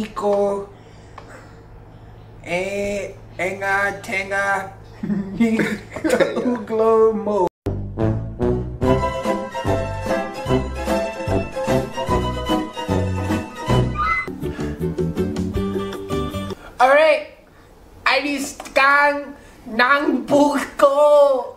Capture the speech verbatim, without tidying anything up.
Iko E Enga Tenga Uglomo. Alright, I need scan Nang Puko.